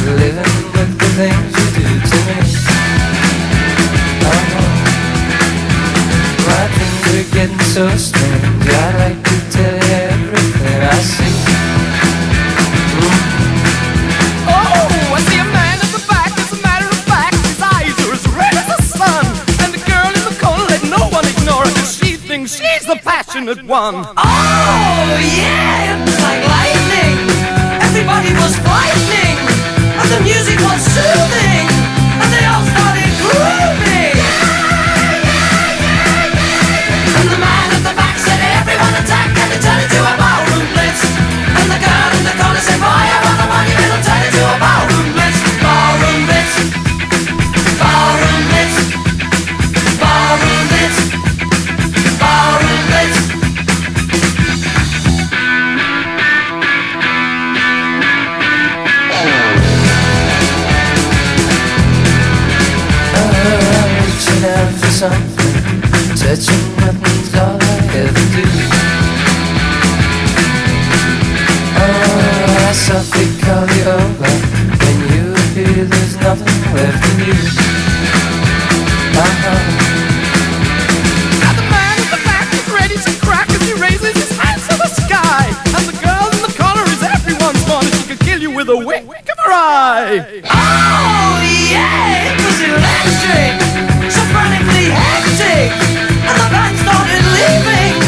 living with the things you do to me. My dreams are getting so strange. I'd like to tell you everything I see. Oh, I see a man at the back. As a matter of fact, his eyes are as red as the sun. And the girl in the corner, let no one ignore her, 'cause she thinks she's the passionate one. Oh yeah, it was like lightning. Everybody was frightening, and the music was soothing, and they all started grooving. And the man at the back said, everyone attack, and it turned into a ballroom blitz. And the girl in the corner said, boy, I want the one, it'll turn into a ballroom blitz. Ballroom blitz, ballroom blitz, ballroom blitz, ballroom blitz. Reaching out for something, touching nothing's all I ever do. Oh, I softly call you over. When you appear, there's nothing left in you. Now the man at the back is ready to crack as he raises his hands to the sky. And the girl in the corner is everyone's fun, and she could kill you with a wink of her eye. Oh yeah, it was electric, so frantically hectic, and the band started leaving,